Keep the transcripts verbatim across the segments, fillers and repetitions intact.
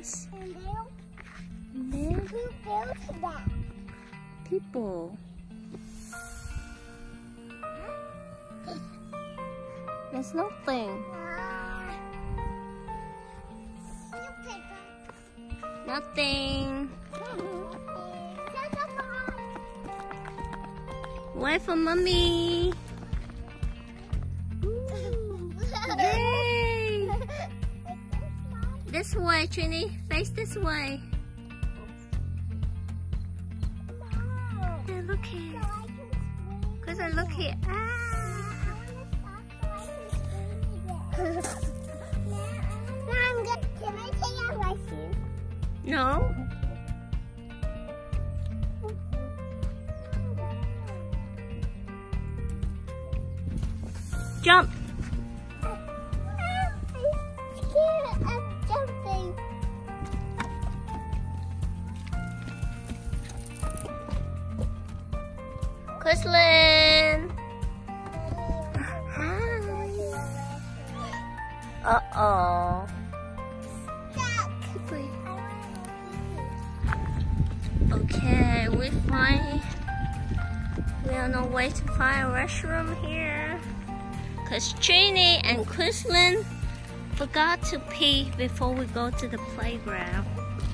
this. And then Who built that? people. There's nothing. Nothing. Wait for mommy. Yay! This way, Trini. Face this way. Yeah, look here. Cause I look here. Ah. Can I take out my shoes? No. Jump. I'm scared of jumping. Chrislyn. Hi. Uh-oh. Okay, we find we are on our way to find a restroom here. Cause Trini and Chrislyn forgot to pee before we go to the playground.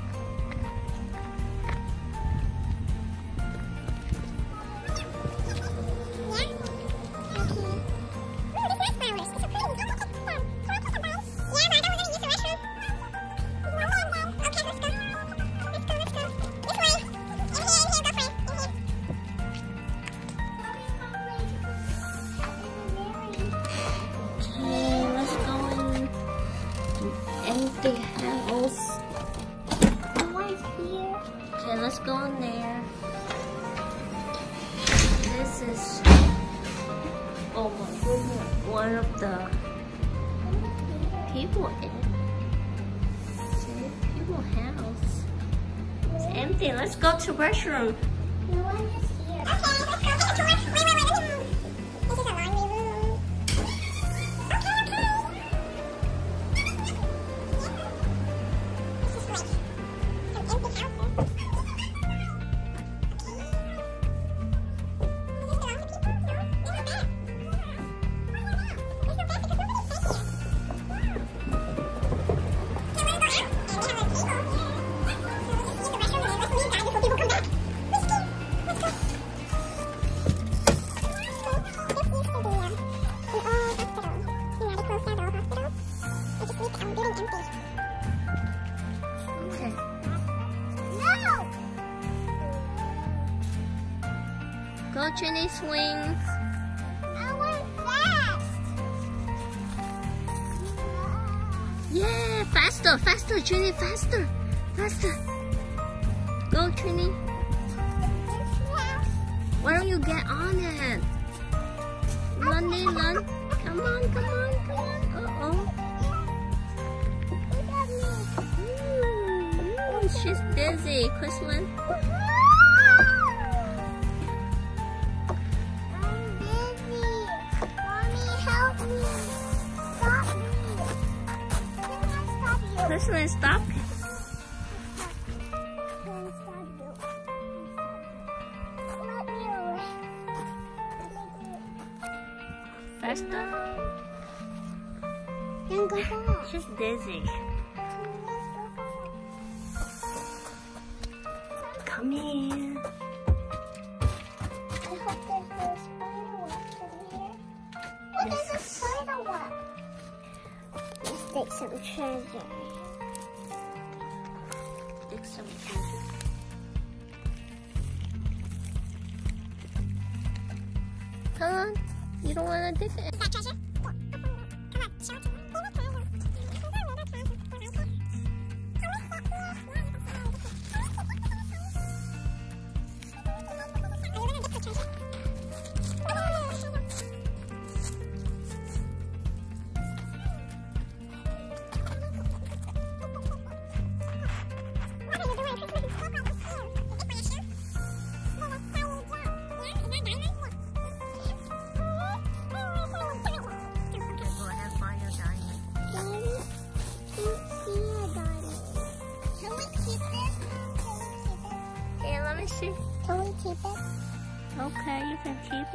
Empty house. Right here. Okay, let's go in there. This is, oh my goodness, one of the people in See, people house. It's empty. Let's go to restroom. No one is here. Okay, let's go to the toilet. Wait, wait, wait. This is a laundry room. Okay, okay. This is like some empty houses. Okay. No! Go Trini swings. I want fast! Yeah, faster, faster, Trini, faster, faster. Go Trini. Why don't you get on it? Run, Lee, run. Come on, come on, come on. Uh-oh. Ooh, she's dizzy. Chrislyn. I'm busy. Mommy, help me. Stop me. Can I stop you? Chrislyn, stop. Can I stop you? Let me away. Faster. Then go back. She's dizzy. Come here. I hope there's no spider webs in here. What is a spider web? Let's take some treasure. Take some treasure. Come on. You don't want to dig it. Is that treasure? Yeah. Come on, show it to me. Go ahead, find your diamond.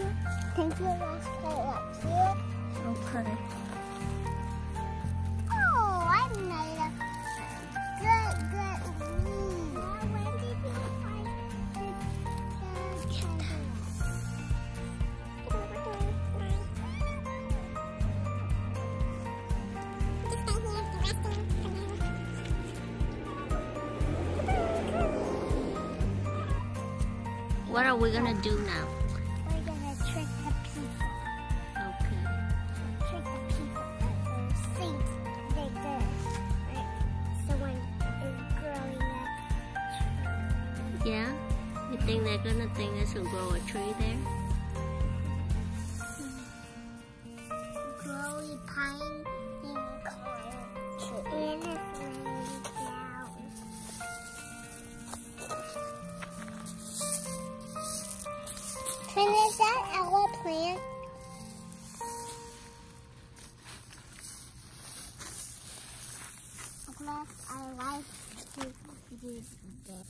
Thank you. Let's play up here. Okay. Oh, I made a good, good lead. When did you find the What are we gonna do now? We're gonna trick the people. Okay. Trick the people that will think like this. Right? Someone is growing up. Yeah? You think they're gonna think us will grow a tree there? Growy pine in corn tree. And it's laying down. And is that our plant? Unless I like to do this.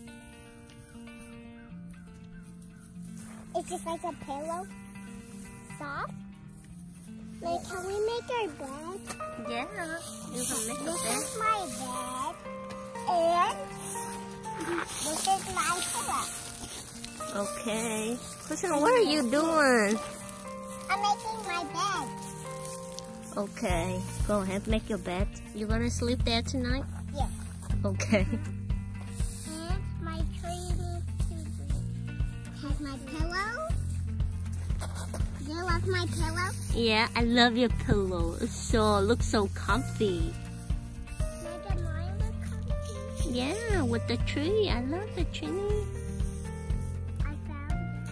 It's just like a pillow. Soft. Like, can we make our bed? Yeah. You can make a This bed. is my bed. And this is my pillow. Okay. Kristen, what are you doing? I'm making my bed. Okay. Go ahead, make your bed. You gonna sleep there tonight? Yes. Okay. And my tree needs to be. Has my pillow. Do you love my pillow? Yeah, I love your pillow. It's so looks so comfy. Make mine look comfy. Yeah, with the tree. I love the tree. I found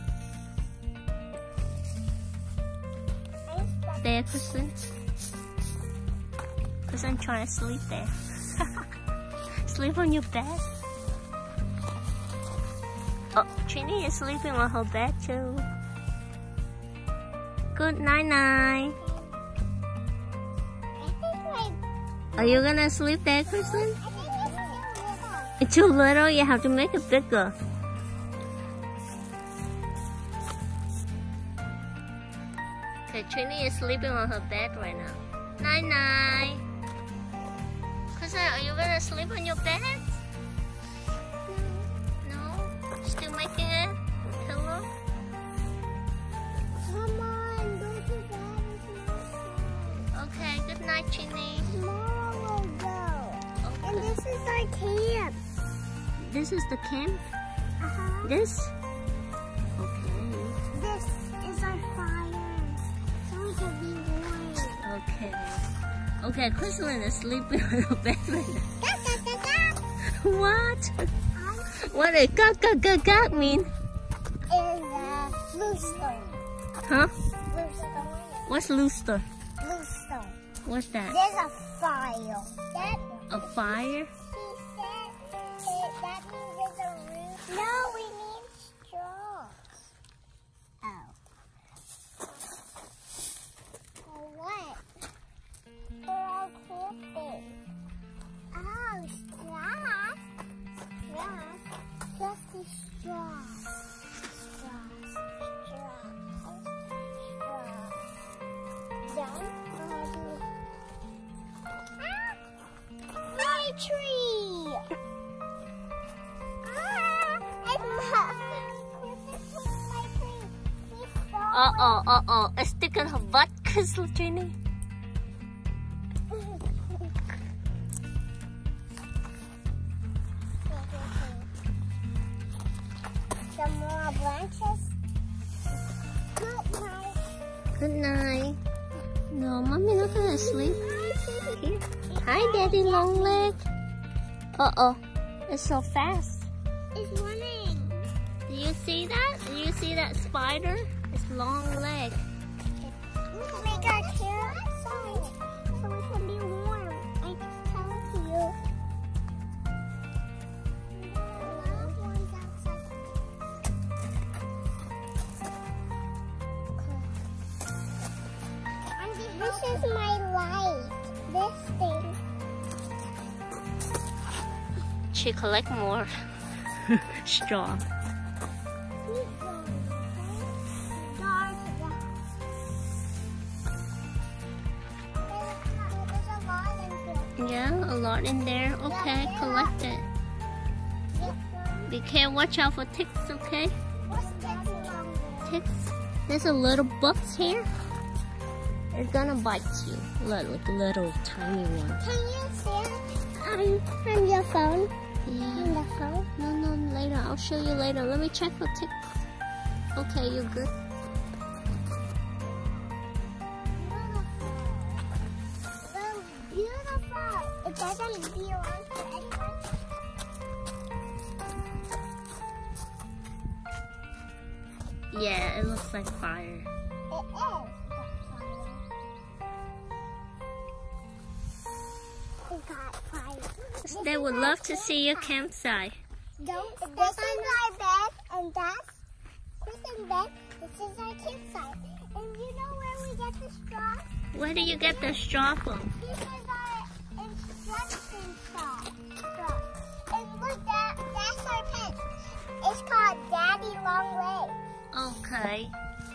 it. There, Kristen. Kristen trying to sleep there. Sleep on your bed. Oh, Trini is sleeping on her bed too. Good night, night. I think my, Are you gonna sleep there, Kristen? I think it's too little. It's too little. You have to make it bigger. Okay, Trini is sleeping on her bed right now. Night, night. Kristen, are you gonna sleep on your bed? No? Still making it? Pillow? Come on, go to bed. It's not time. Okay, good night, Trini. Tomorrow we'll go. And Okay. this is our camp. This is the camp? Uh-huh. This? Okay. This is our fire. So we can be warm. Okay. Okay, Kristen is sleeping on her bed right now. Da, da, da, da. What? I'm What does gak gak gak gak mean? in the bluestone. Huh? Bluestone. What's Looster? Bluestone. What's that? There's a fire. That A fire? He said it, that means there's a roof. No, we need straws. Oh. For what? For our camping. Oh, straws. Straws. Just the straws. Straws. Straws. Straws. Done? Ah! My tree! Ah! It's not. This is my tree. He stole Uh oh, uh oh. It's sticking her butt, Kristen, Trini. Some more branches. Good night. Good night. No, mommy not gonna sleep. Here. Hi, Daddy Longleg. Uh oh. It's so fast. It's running. Do you see that? Do you see that spider? It's long leg. We can make our chair outside so we can be warm. I just tell you. Love ones outside. This is my light. This thing. She collect more straw. Keep going, okay? Dog. Yeah, a lot in there. Okay, Yeah, collect it. Yep. Be careful, watch out for ticks, okay? What's that along there? Ticks. There's a little bugs here. It's gonna bite you. Look, like little tiny one. Can you see it on, on your phone? Yeah. On the phone? No, no, later. I'll show you later. Let me check for ticks. Okay, you're good. Beautiful. Beautiful. It doesn't belong to anyone. Yeah, it looks like fire. It is. We got fire. They would love to see your campsite. Don't step this is our bed, and that's Chris and Ben. This is our campsite. And you know where we get the straw? Where do you get the straw from? This is our instruction straw. straw. And look, that, that's our pen. It's called Daddy Long Legs. Okay.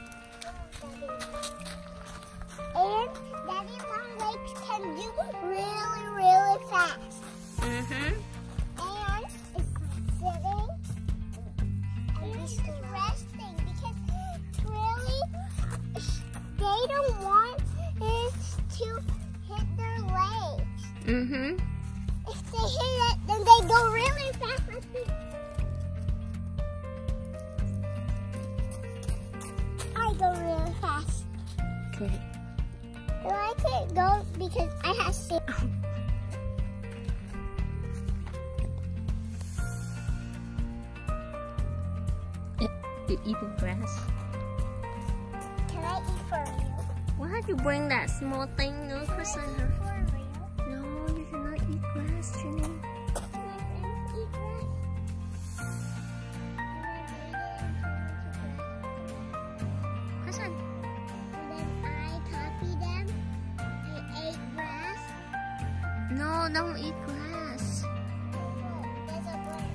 And Daddy Long Legs can do really, really fast. Mm-hmm. And it's sitting and it's resting because really they don't want it to hit their legs. Mm-hmm. If they hit it, then they go really fast. I go really fast. Okay. Well, I can't go because I have to. You eating grass? Can I eat for real? Why'd you bring that small thing? No, Chris, Can I I eat heard. for real? No, you cannot eat grass, Trini. Can I eat grass? Chris, I- And then I copy them. I ate grass. no, don't eat grass. There's a bird.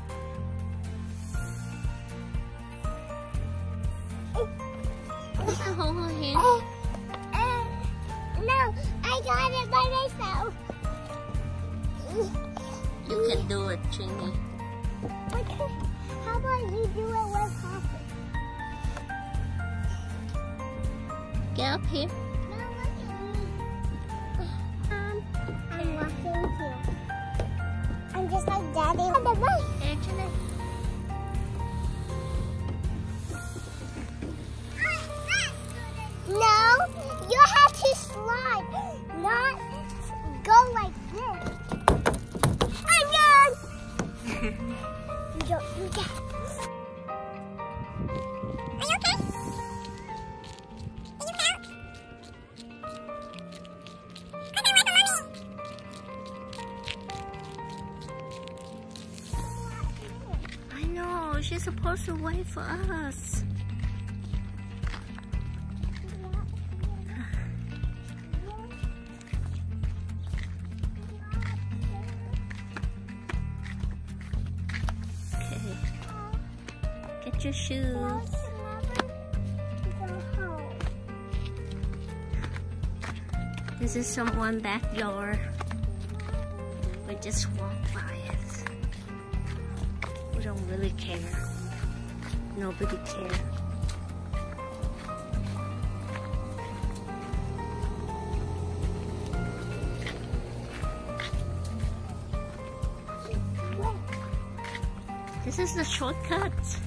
Chris, I hold her hand. Uh, uh, no, I got it by myself. You can do it, Trini. Okay. How about you do it with Papa? Get up here. No, look at me. Um, I'm walking too. I'm just like Daddy on the bus. Hey, Trini. No, you have to slide, not go like this. I'm done. You don't do that. Are you okay? Are you okay? Come away from mommy. I know, she's supposed to wait for us. Okay. Get your shoes. This is someone's backyard. We just walk by it. We don't really care. Nobody cares. This is the shortcut.